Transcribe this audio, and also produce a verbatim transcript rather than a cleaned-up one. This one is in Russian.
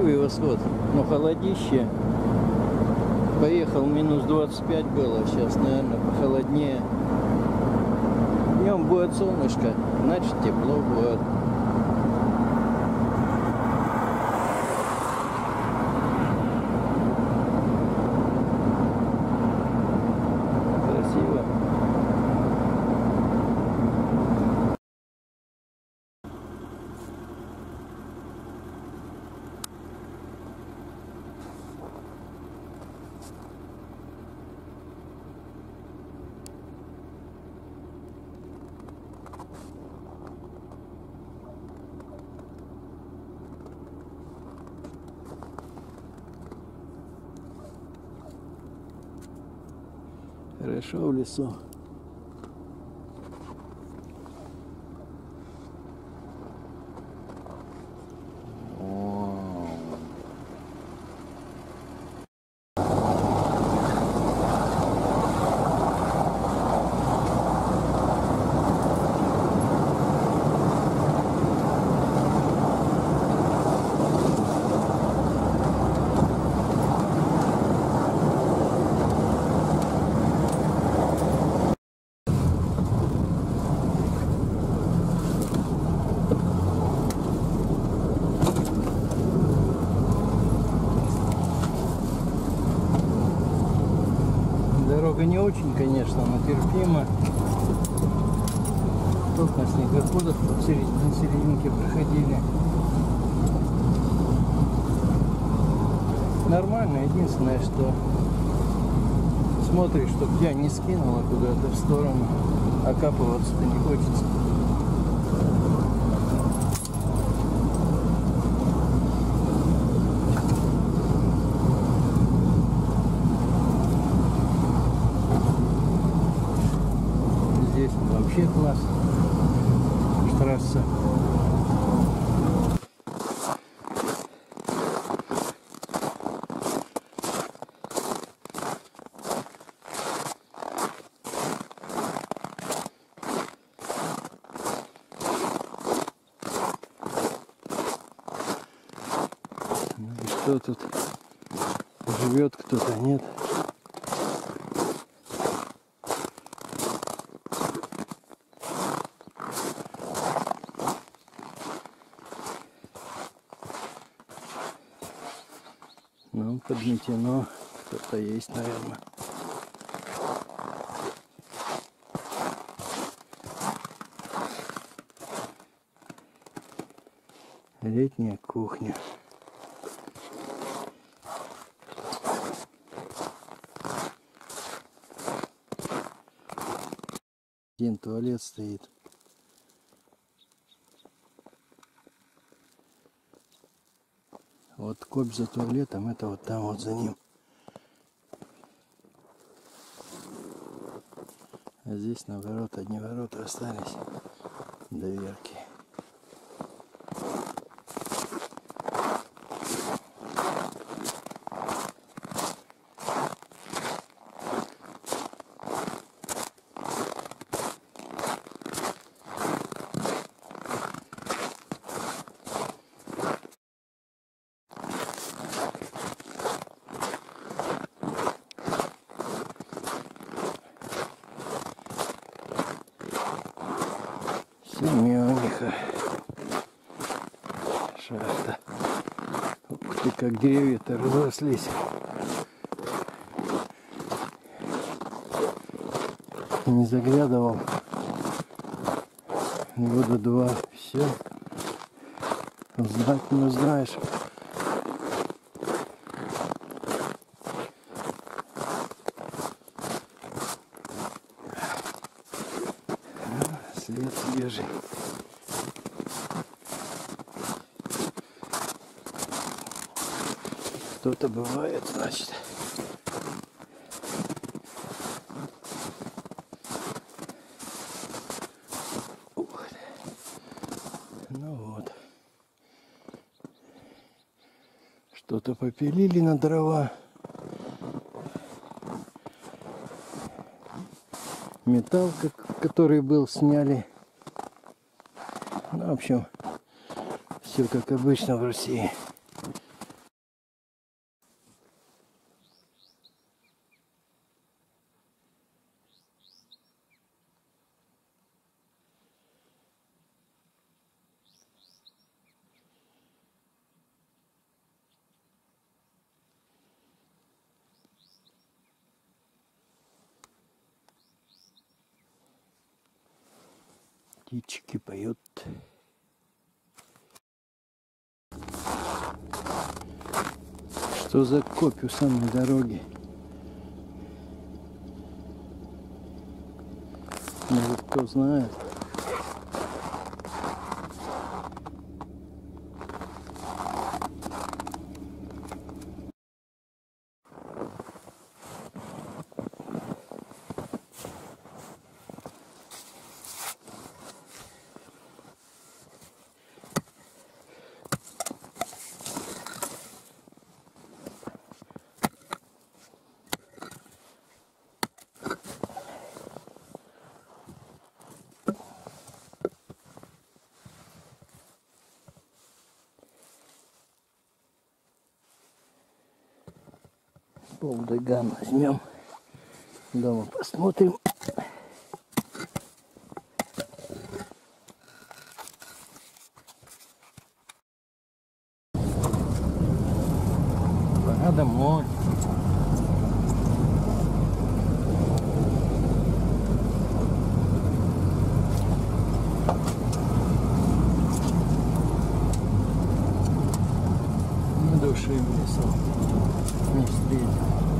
Красивый восход, но холодище. Поехал, минус двадцать пять было, сейчас, наверное, похолоднее. Днем будет солнышко, значит тепло будет. Красиво. Хорошо в лесу. Дорога не очень, конечно, но терпимо. Тут на снегоходах по середине, серединке проходили. Нормально, единственное, что смотришь, чтобы тебя не скинуло куда-то в сторону. Окапываться-то не хочется. Здесь вообще класс. Трасса. Ну и что тут? Живет кто-то, нет? Ну, подметено, кто-то есть, наверное. Летняя кухня. Один туалет стоит. Вот копь за туалетом, это вот там вот за ним. А здесь наоборот одни ворота остались. Доверки. Семёниха. Шахта. Ух ты, как деревья-то разрослись. Не заглядывал. Года два. Все. Знать не узнаешь. След свежий. Кто-то бывает, значит. Ух. Ну вот. Что-то попилили на дрова. Металл, который был, сняли. Ну, в общем, все как обычно в России. Птички поют. Что за копь у самой дороги? Может, кто знает. Полдеган возьмем. Дома посмотрим. Пора домой. На душе в лесу не встретил.